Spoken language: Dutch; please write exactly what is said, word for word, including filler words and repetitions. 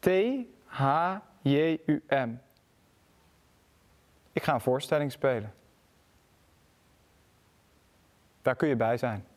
T H J U M. Ik ga een voorstelling spelen. Daar kun je bij zijn.